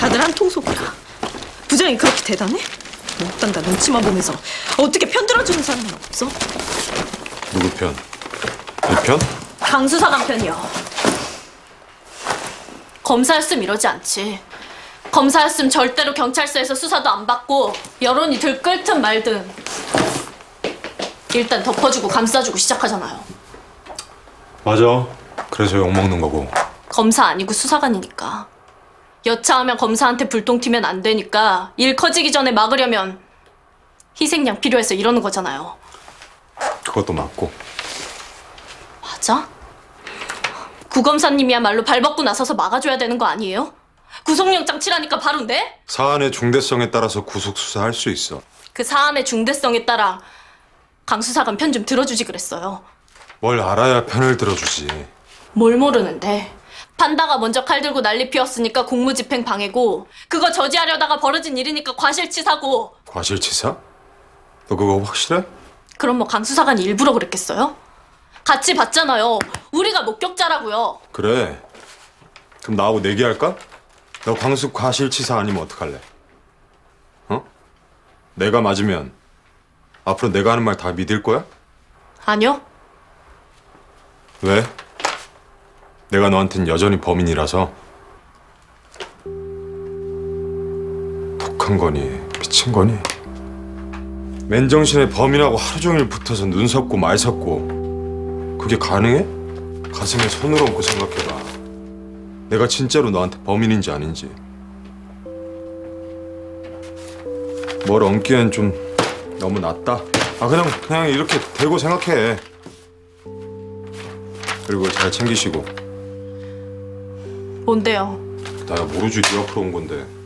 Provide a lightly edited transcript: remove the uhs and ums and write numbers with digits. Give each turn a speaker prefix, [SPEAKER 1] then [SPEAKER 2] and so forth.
[SPEAKER 1] 다들 한 통속이라. 부장이 그렇게 대단해? 못단다 눈치만 보면서 어떻게 편들어주는 사람은 없어?
[SPEAKER 2] 누구 편? 내 편?
[SPEAKER 3] 강수사관 편이요. 검사였음 이러지 않지. 검사였음 절대로 경찰서에서 수사도 안 받고 여론이 들끓든 말든 일단 덮어주고 감싸주고 시작하잖아요.
[SPEAKER 2] 맞아. 그래서 욕먹는 거고.
[SPEAKER 3] 검사 아니고 수사관이니까. 여차하면 검사한테 불똥 튀면 안 되니까 일 커지기 전에 막으려면 희생양 필요해서 이러는 거잖아요.
[SPEAKER 2] 그것도 맞고.
[SPEAKER 3] 맞아? 구검사님이야말로 발벗고 나서서 막아줘야 되는 거 아니에요? 구속영장 치라니까 바로 내?
[SPEAKER 2] 사안의 중대성에 따라서 구속 수사할 수 있어.
[SPEAKER 3] 그 사안의 중대성에 따라 강수사관 편 좀 들어주지 그랬어요.
[SPEAKER 2] 뭘 알아야 편을 들어주지.
[SPEAKER 3] 뭘 모르는데. 판다가 먼저 칼 들고 난리 피웠으니까 공무집행 방해고, 그거 저지하려다가 벌어진 일이니까 과실치사고.
[SPEAKER 2] 과실치사? 너 그거 확실해?
[SPEAKER 3] 그럼 뭐 강수사관이 일부러 그랬겠어요? 같이 봤잖아요. 우리가 목격자라고요.
[SPEAKER 2] 그래. 그럼 나하고 내기할까? 너 광수 과실치사 아니면 어떡할래? 어? 내가 맞으면 앞으로 내가 하는 말 다 믿을 거야?
[SPEAKER 3] 아니요.
[SPEAKER 2] 왜? 내가 너한텐 여전히 범인이라서. 독한 거니 미친 거니? 맨정신에 범인하고 하루 종일 붙어서 눈 섞고 말 섞고 그게 가능해? 가슴에 손을 얹고 생각해봐. 내가 진짜로 너한테 범인인지 아닌지. 뭘 얹기엔 좀 너무 낮다. 그냥 이렇게 대고 생각해. 그리고 잘 챙기시고.
[SPEAKER 3] 뭔데요?
[SPEAKER 2] 나야 모르지 네 옆으로 온 건데.